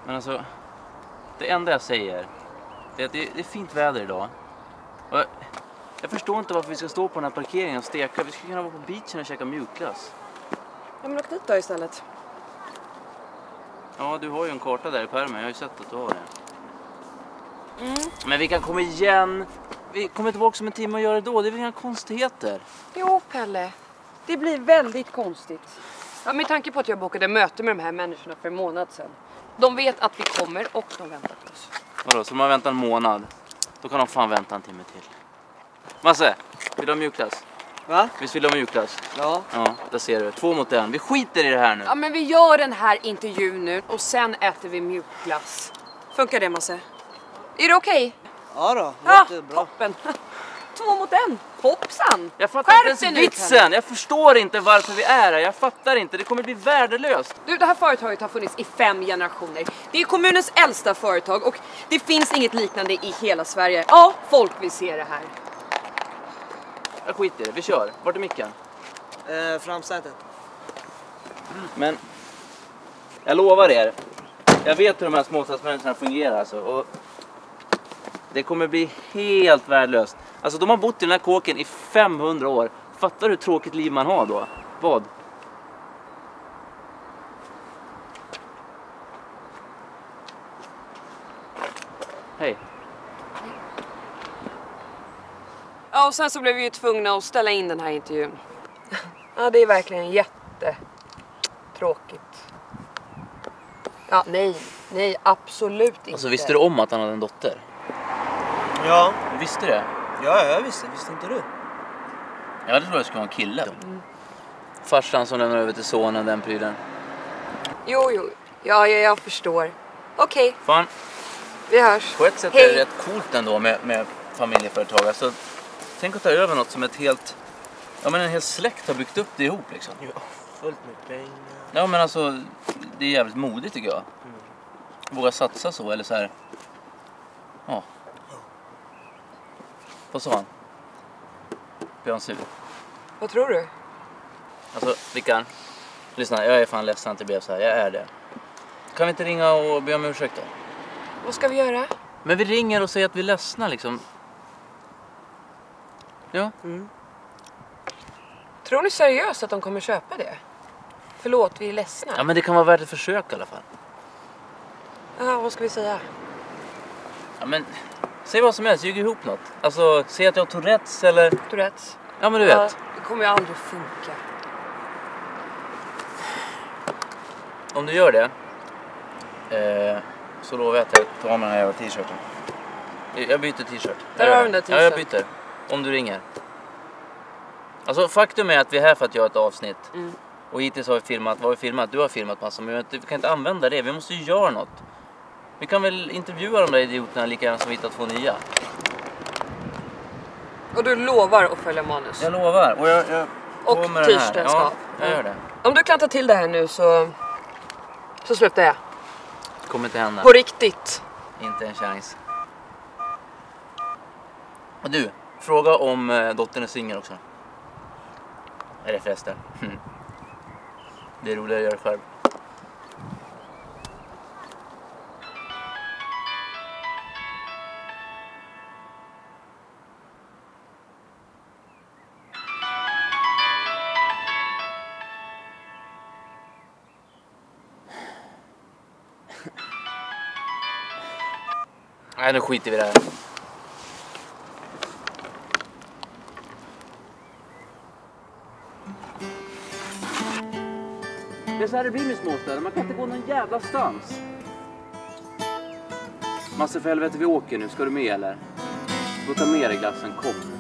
Men alltså, det enda jag säger är att det är fint väder idag. Och jag förstår inte varför vi ska stå på den här parkeringen och steka. Vi ska kunna vara på beachen och käka mjukglass. Ja, men åk dit då istället. Ja, du har ju en karta där i pärmen. Jag har ju sett att du har det. Men vi kan komma igen. Vi kommer tillbaka om en timme och gör det då. Det är väl inga konstigheter. Jo, Pelle. Det blir väldigt konstigt. Ja, med tanke på att jag bokade möte med de här människorna för en månad sedan. De vet att vi kommer och de väntar på oss. Vadå, så de har väntat en månad? Då kan de fan vänta en timme till. Masse, vill du ha mjukglass? Va? Visst vill du ha mjukglass? Ja. Ja, där ser du. 2 mot 1. Vi skiter i det här nu. Ja, men vi gör den här intervjun nu och sen äter vi mjukglass. Funkar det, Masse? Är det okej? Ja då, Ja, det är bra. toppen. 2 mot 1. Hoppsan. Jag fattar Skärp inte dig ens nu, vitsen. Pelle. Jag förstår inte varför vi är här. Jag fattar inte. Det kommer bli värdelöst. Du, det här företaget har funnits i 5 generationer. Det är kommunens äldsta företag och det finns inget liknande i hela Sverige. Ja, folk vill se det här. Jag skiter i det. Vi kör. Vart är micken? Framsätet. Men jag lovar er. Jag vet hur de här småstadsmänniskorna fungerar alltså. Och det kommer bli helt värdelöst. Alltså de har bott i den här kåken i 500 år. Fattar du hur tråkigt liv man har då? Vad? Hej. Ja, och sen så blev vi ju tvungna att ställa in den här intervjun. Ja, det är verkligen jättetråkigt. Ja, nej, absolut inte. Alltså visste du om att han hade en dotter? Ja. Du visste det? Ja, jag visste inte du? Ja, det tror jag skulle vara en kille. Farsan som lämnar över till sonen, den prylen. Jo. Ja, jag förstår. Okej, Fan, vi hörs. på ett sätt Hej. är det rätt coolt ändå med familjeföretag. Alltså, tänk att ta över något som ett helt... Ja, men en hel släkt har byggt upp det ihop liksom. Ja, fullt med pengar. Ja, men alltså, det är jävligt modigt tycker jag. Våga satsa så, eller så här. Ja. Vad sa han? Blev han sur? Vad tror du? Alltså, Rickard. Lyssna, jag är fan ledsen att det blev så här. Jag är det. Kan vi inte ringa och be om ursäkt då? Vad ska vi göra? Men vi ringer och säger att vi är ledsna liksom. Ja. Tror ni seriöst att de kommer köpa det? Förlåt, vi är ledsna. Ja, men det kan vara värt ett försök i alla fall. Ja, vad ska vi säga? Ja, men säg vad som helst, ljug ihop något. Alltså, säg att jag har Tourettes eller... Tourettes? Ja, men du Ja, vet. det kommer ju aldrig funka. Om du gör det så lovar jag att jag tar med den här jävla t-shirten. Jag byter t-shirt. Där har du den där Ja, jag t-shirten. byter. Om du ringer. Alltså faktum är att vi är här för att göra ett avsnitt. Och hittills har vi filmat, vad har vi filmat? Du har filmat massor, men vi kan inte använda det. Vi måste ju göra något. Vi kan väl intervjua de där idioterna lika gärna som vi hittar 2 nya. Och du lovar att följa manus? Jag lovar. Och jag Och kommer den här. t-shirten ska. Ja, jag gör det. Om du klantar till det här nu så slutar jag. Kommer inte hända. På riktigt. Inte en chans. Och du, fråga om dottern är singel också. Är det förresten? Det är roligare att göra själv. Nej, nu skiter vi i det här. Det är så här det blir med småstäder. Man kan inte gå någon jävla stans. Massa för helvete, vi åker nu. Ska du med eller? Gå ta med dig glassen, kom.